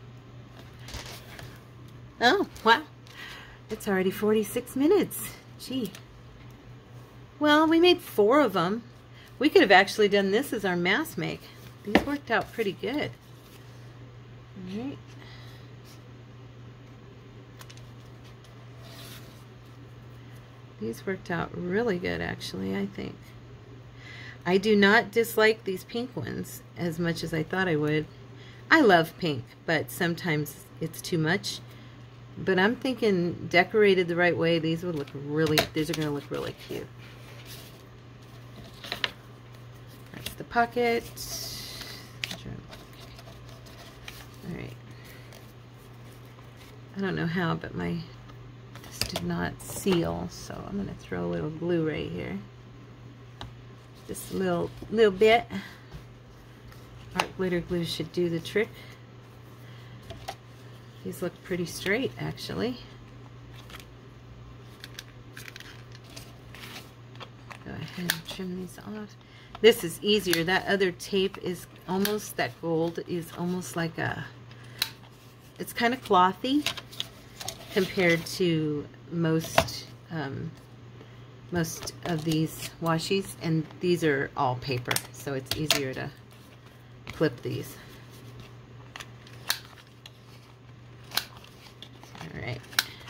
Oh, wow. It's already 46 minutes. Gee. Well, we made 4 of them. We could have actually done this as our mass make. These worked out pretty good. All right. These worked out really good, actually, I think. I do not dislike these pink ones as much as I thought I would. I love pink, but sometimes it's too much. But I'm thinking decorated the right way, these would look really, these are going to look really cute. That's the pocket. Alright. I don't know how, but this did not seal, so I'm going to throw a little glue right here. Just a little bit. Art glitter glue should do the trick. These look pretty straight, actually. Go ahead and trim these off. This is easier. That other tape is almost, that gold is almost like a, it's kind of clothy compared to most of these washies, and these are all paper, so it's easier to clip these. All right.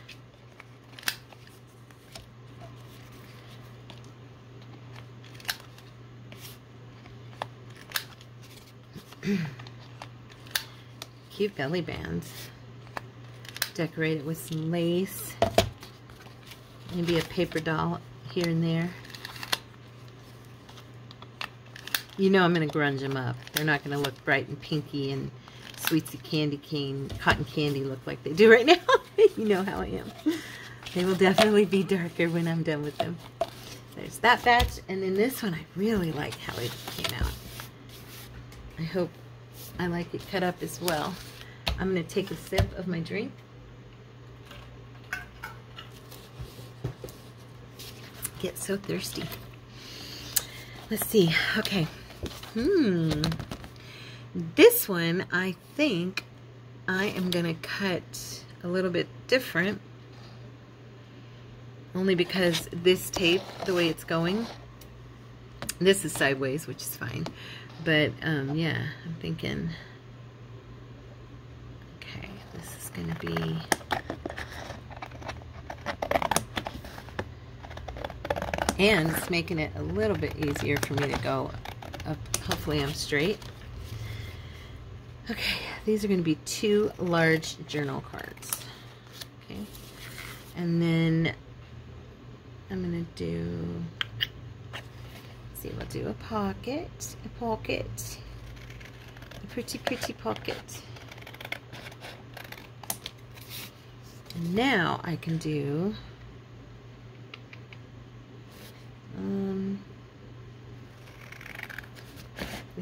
Cute belly bands. Decorate it with some lace. Maybe a paper doll here and there. You know I'm going to grunge them up. They're not going to look bright and pinky and sweetsy candy cane, cotton candy look like they do right now. You know how I am. They will definitely be darker when I'm done with them. There's that batch, and then this one I really like how it came out. I hope I like it cut up as well. I'm going to take a sip of my drink. Get so thirsty. Let's see. Okay. This one, I think I am going to cut a little bit different. Only because this tape, the way it's going, this is sideways, which is fine. But, yeah, I'm thinking, okay, this is going to be... And it's making it a little bit easier for me to go up. Hopefully I'm straight. Okay, these are going to be 2 large journal cards. Okay, and then I'm going to do, let's see, we'll do a pocket, a pretty, pretty pocket. And now I can do,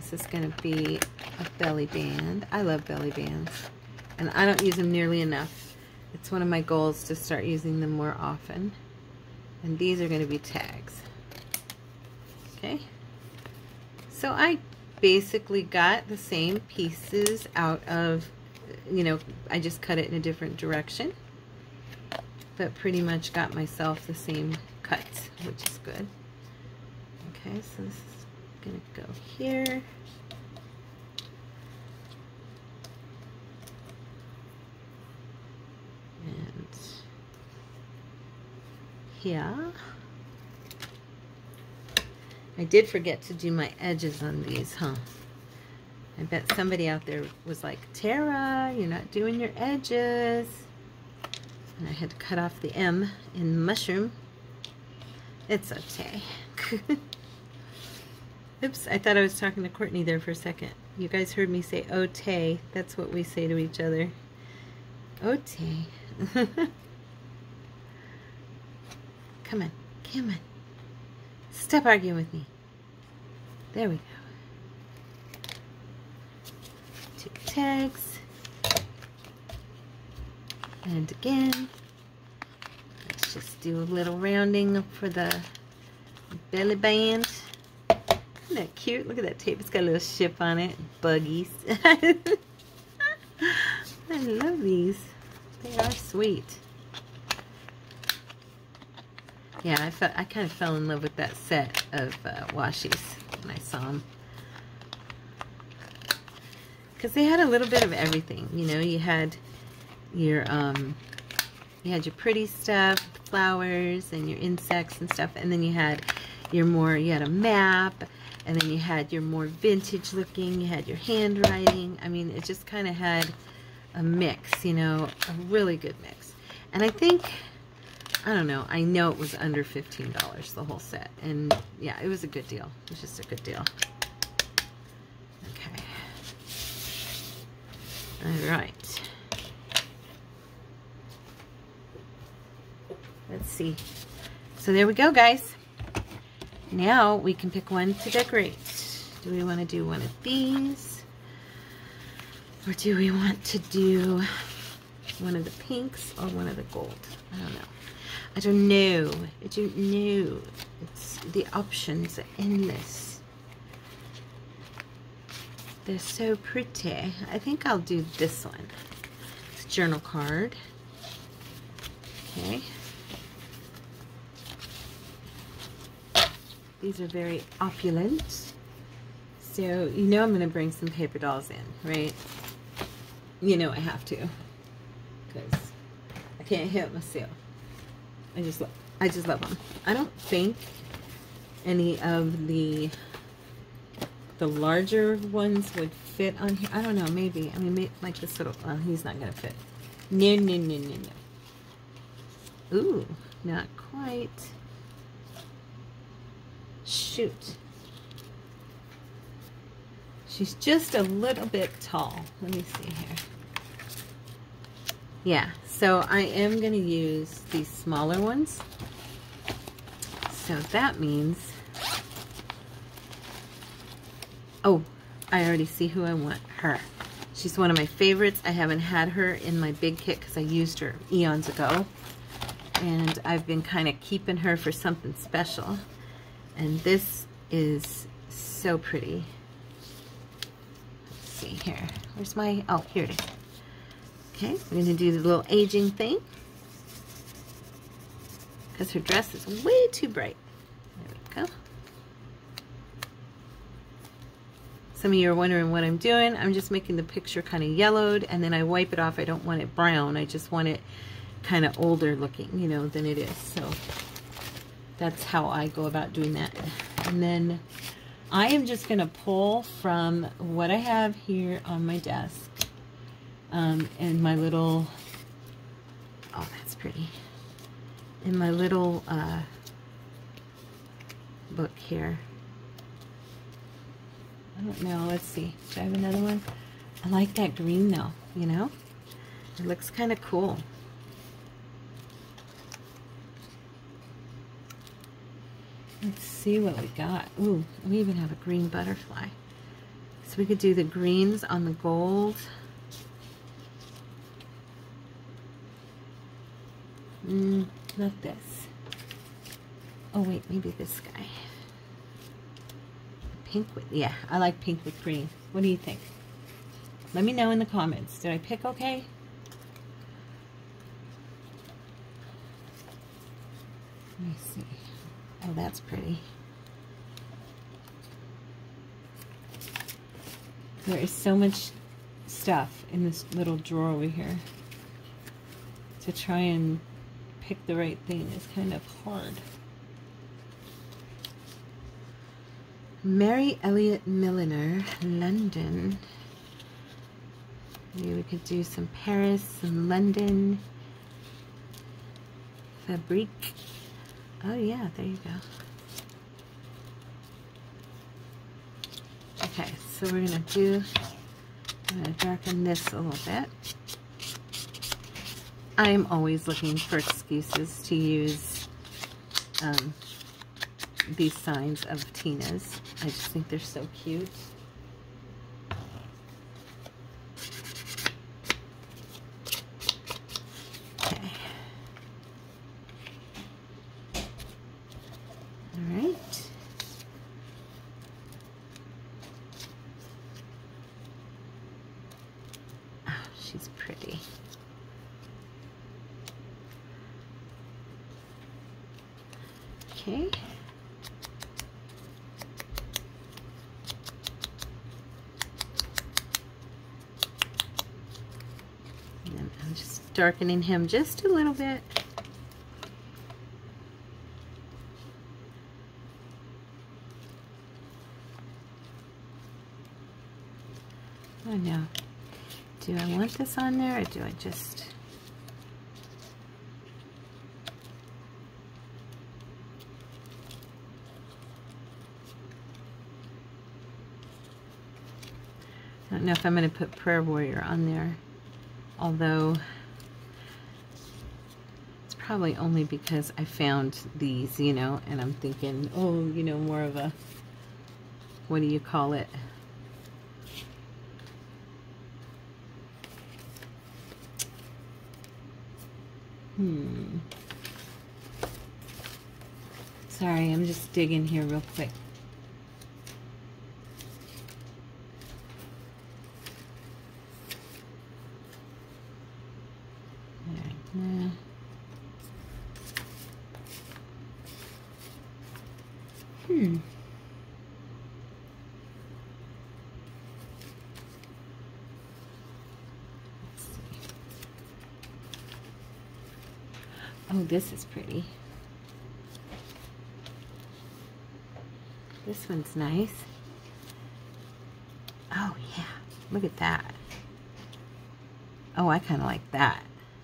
this is going to be a belly band. I love belly bands, and I don't use them nearly enough. It's one of my goals to start using them more often. And these are going to be tags. Okay, so I basically got the same pieces out of, you know, I just cut it in a different direction, but pretty much got myself the same cuts, which is good. Okay, so this is going to go here. And here. I did forget to do my edges on these, huh? I bet somebody out there was like, Tara, you're not doing your edges. And I had to cut off the M in mushroom. It's okay. Oops, I thought I was talking to Courtney there for a second. You guys heard me say ote. That's what we say to each other. Ote. Come on, come on. Stop arguing with me. There we go. Two tags. And again, let's just do a little rounding for the belly band. Isn't that cute? Look at that tape. It's got a little ship on it. Buggies. I love these. They are sweet. Yeah, I kind of fell in love with that set of washies when I saw them. Because they had a little bit of everything. You know, you had your pretty stuff, flowers, and your insects and stuff. And then you had you had a map. And then you had your more vintage looking. You had your handwriting. I mean, it just kind of had a mix, you know, a really good mix. And I think, I don't know, I know it was under $15, the whole set. And yeah, it was a good deal. It was just a good deal. Okay. All right. Let's see. So there we go, guys. Now we can pick one to decorate. Do we want to do one of these? Or do we want to do one of the pinks or one of the gold? I don't know. I don't know. I don't know. It's, the options are endless. They're so pretty. I think I'll do this one. It's a journal card. Okay. These are very opulent. So, you know I'm going to bring some paper dolls in, right? You know I have to. Because I can't help myself. I just love them. I don't think any of the larger ones would fit on here. I don't know, maybe. I mean, maybe, like this little, well, he's not going to fit. No, no, no, no, no. Ooh, not quite. Shoot. She's just a little bit tall. Let me see here. Yeah, so I am going to use these smaller ones. So that means... Oh, I already see who I want. Her. She's one of my favorites. I haven't had her in my big kit because I used her eons ago. And I've been kind of keeping her for something special. And this is so pretty. Let's see here. Where's my... Oh, here it is. Okay, we're going to do the little aging thing. Because her dress is way too bright. There we go. Some of you are wondering what I'm doing. I'm just making the picture kind of yellowed, and then I wipe it off. I don't want it brown. I just want it kind of older looking, you know, than it is. So that's how I go about doing that. And then I am just going to pull from what I have here on my desk. And my little, oh, that's pretty. In my little book here. I don't know, let's see. Do I have another one? I like that green though, you know? It looks kind of cool. Let's see what we got. Ooh, we even have a green butterfly. So we could do the greens on the gold. Not this. Oh wait, maybe this guy. Pink with, yeah, I like pink with green. What do you think? Let me know in the comments. Did I pick okay? Let me see. Oh, that's pretty. There is so much stuff in this little drawer over here. To try and pick the right thing is kind of hard. Mary Elliott Milliner, London. Maybe we could do some Paris, some London. Fabrique. Oh yeah, there you go. Okay, so we're gonna darken this a little bit. I'm always looking for excuses to use these signs of Tina's. I just think they're so cute. Okay. All right. Oh, she's pretty. Okay. And I'm just darkening him just a little bit. Oh no. Do I want this on there or do I just... I don't know if I'm going to put Prayer Warrior on there, although it's probably only because I found these, you know, and I'm thinking, oh, you know, more of a, what do you call it? Sorry, I'm just digging here real quick. Oh, this is pretty. This one's nice. Oh, yeah. Look at that. Oh, I kind of like that.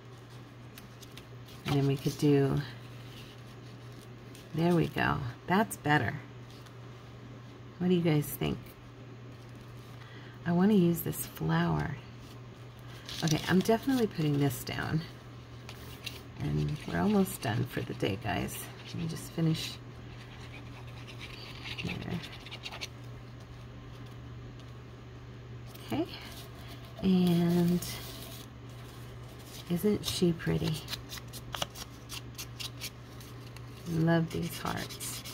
And then we could do... There we go. That's better. What do you guys think? I want to use this flower. Okay, I'm definitely putting this down. And we're almost done for the day, guys. Let me just finish here. Okay. And isn't she pretty? Love these hearts.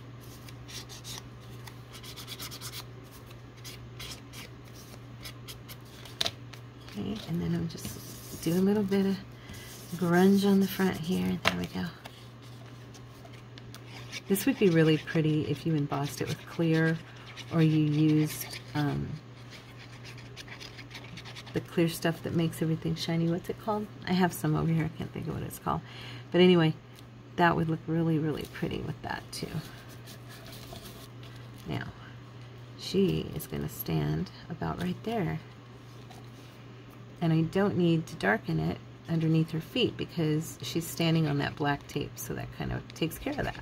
Okay, and then I'm just doing a little bit of grunge on the front here. There we go. This would be really pretty if you embossed it with clear, or you used the clear stuff that makes everything shiny. What's it called? I have some over here. I can't think of what it's called. But anyway, that would look really, really pretty with that too. Now, she is going to stand about right there. And I don't need to darken it underneath her feet because she's standing on that black tape, so that kind of takes care of that.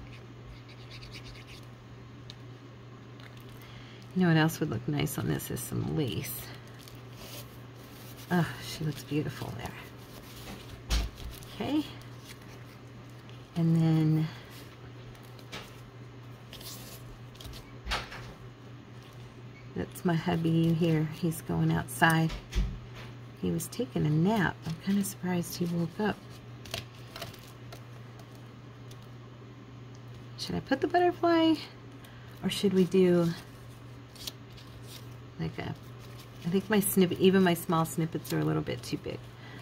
You know what else would look nice on this is some lace. Oh, she looks beautiful there. Okay. And then let's That's my hubby here. He's going outside. He was taking a nap. I'm kind of surprised he woke up. Should I put the butterfly, or should we do like a, I think my snippet, even my small snippets are a little bit too big.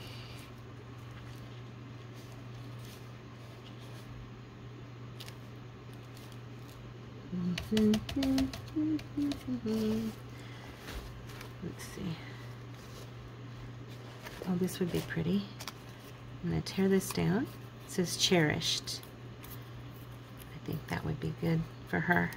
Let's see. Oh, this would be pretty. I'm going to tear this down. It says cherished. I think that would be good for her.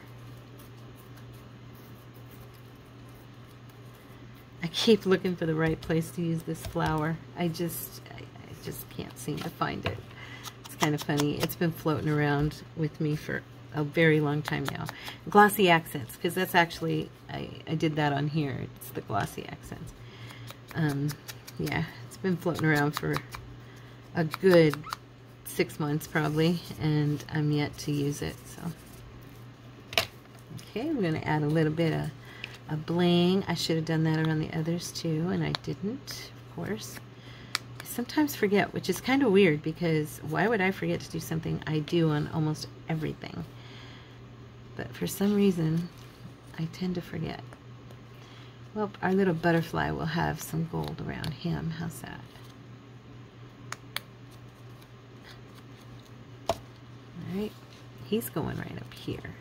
I keep looking for the right place to use this flower. I just can't seem to find it. It's kind of funny. It's been floating around with me for a very long time now. Glossy accents, because that's actually, I did that on here. It's the glossy accents. Yeah, it's been floating around for a good 6 months probably, and I'm yet to use it. So, okay, we're going to add a little bit of a bling. I should have done that around the others too, and I didn't, of course. I sometimes forget, which is kind of weird, because why would I forget to do something I do on almost everything? But for some reason, I tend to forget. Well, our little butterfly will have some gold around him. How's that? Alright, he's going right up here.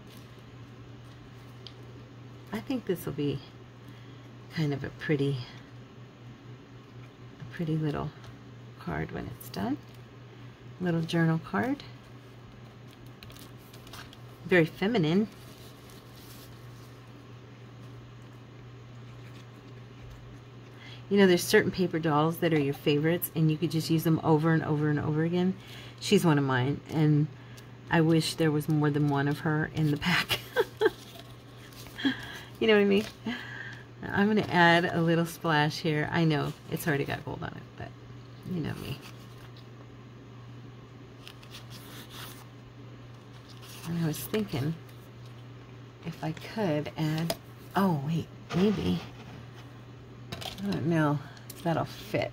I think this will be kind of a pretty little card when it's done. Little journal card. Very feminine. You know, there's certain paper dolls that are your favorites, and you could just use them over and over and over again. She's one of mine, and I wish there was more than one of her in the pack. You know what I mean? I'm going to add a little splash here. I know it's already got gold on it, but you know me. And I was thinking if I could add, oh wait, maybe, I don't know if that'll fit.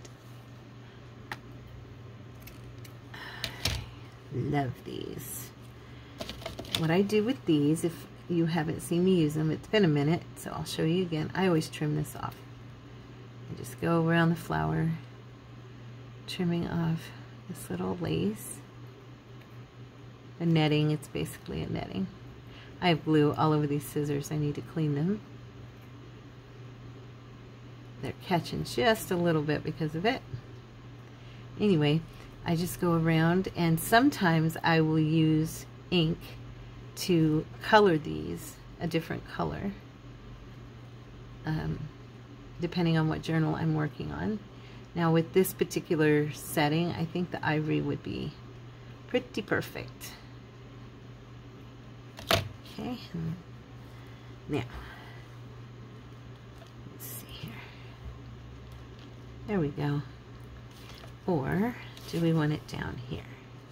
Love these. What I do with these, if you haven't seen me use them, it's been a minute, so I'll show you again. I always trim this off. I just go around the flower, trimming off this little lace. The netting, it's basically a netting. I have glue all over these scissors. I need to clean them. They're catching just a little bit because of it. Anyway, I just go around, and sometimes I will use ink to color these a different color, depending on what journal I'm working on. Now with this particular setting, I think the ivory would be pretty perfect. Okay, now let's see here. There we go. Or do we want it down here?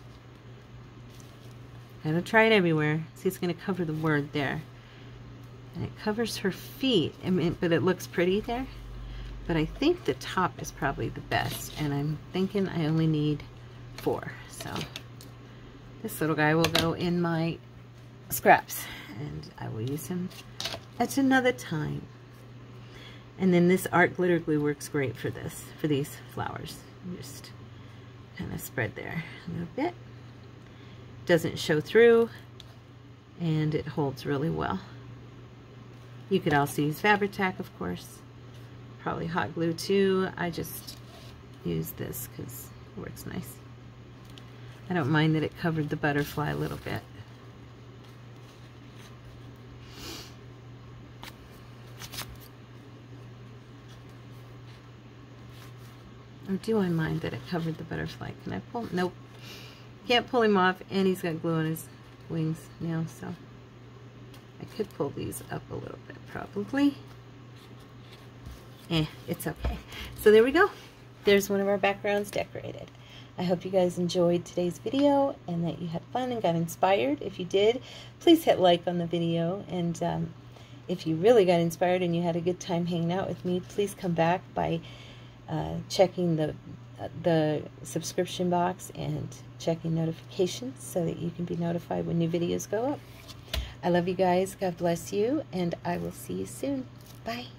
Gotta try it everywhere. See, it's going to cover the word there. And it covers her feet, I mean, but it looks pretty there. But I think the top is probably the best, and I'm thinking I only need 4. So this little guy will go in my scraps, and I will use him at another time. And then this art glitter glue works great for this, for these flowers. Just kind of spread there a little bit. Doesn't show through, and it holds really well. You could also use Fabri-Tac, of course. Probably hot glue too. I just use this because it works nice. I don't mind that it covered the butterfly a little bit. Or do I mind that it covered the butterfly? Can I pull? Nope. Can't pull him off, and he's got glue on his wings now, so I could pull these up a little bit, probably. It's okay. So there we go. There's one of our backgrounds decorated. I hope you guys enjoyed today's video and that you had fun and got inspired. If you did, please hit like on the video, and if you really got inspired and you had a good time hanging out with me, please come back by checking the subscription box and checking notifications so that you can be notified when new videos go up. I love you guys. God bless you, and I will see you soon. Bye.